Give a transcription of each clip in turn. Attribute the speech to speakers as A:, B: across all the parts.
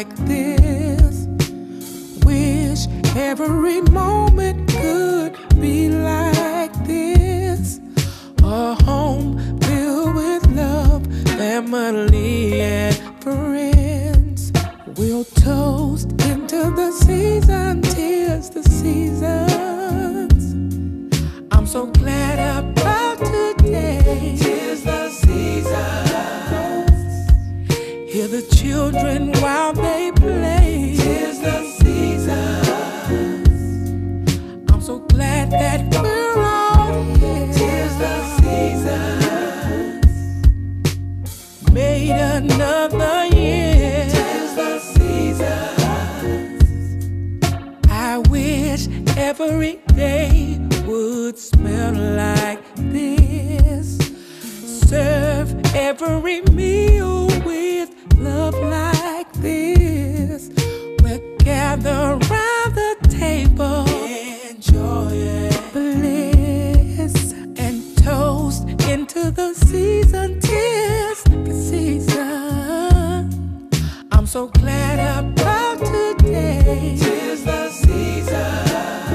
A: like this. Wish every moment could be like this. A home filled with love, family and friends. We'll toast into the season, 'tis the seasons. I'm so glad about today. 'Tis the seasons. Hear the children while they play. 'Tis the seasons. I'm so glad that we're all here. 'Tis the seasons. Made another year. 'Tis the seasons. I wish every day would smell like this. Serve every meal with love like this. We'll gather around the table, enjoy bliss, and toast into the season. 'Tis the season. I'm so glad about today. 'Tis the season.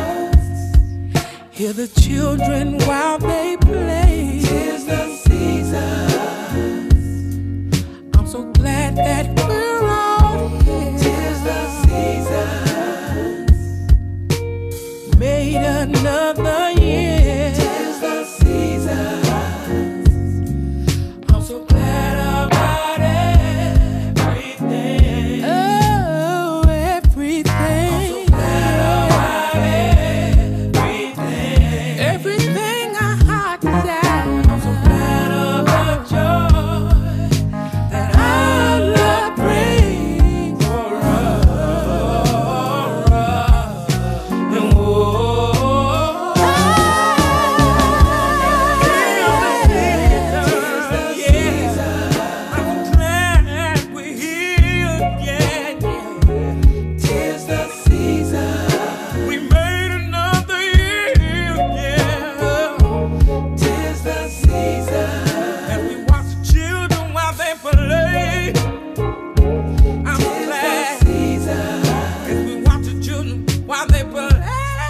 A: Hear the children while they play. 'Tis the seasons. I'm so glad that we're all here. 'Tis the seasons. Made another year. 'Tis the seasons. I'm so glad about everything. Oh, everything. I'm so glad about everything. Everything our heart desires. I'm so glad of the joy that our love brings for us. And I'm glad we're here again. 'Tis the season. We made another year again. 'Tis the season. And we watch the children while they play. I'm glad. 'Tis the season. And we watch the children while they play.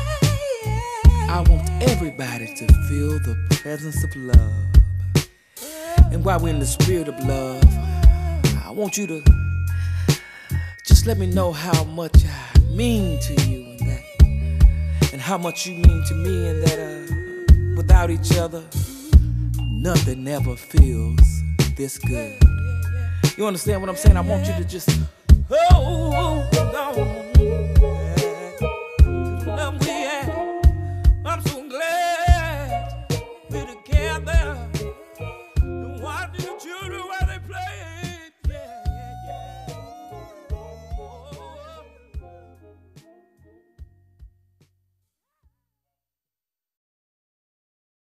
A: I want everybody to feel the presence of love. And while we're in the spirit of love, I want you to just let me know how much I mean to you, and how much you mean to me, and that without each other, nothing ever feels this good. You understand what I'm saying? I want you to just hold on.